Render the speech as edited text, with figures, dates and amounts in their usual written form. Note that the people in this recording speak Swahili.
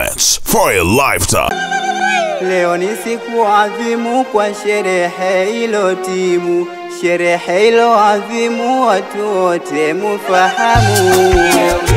entertainments for a lifetime. Leo ni siku adhimu kwa sherehe ilo timu, sherehe ilo adhimu watu wote mufahamu.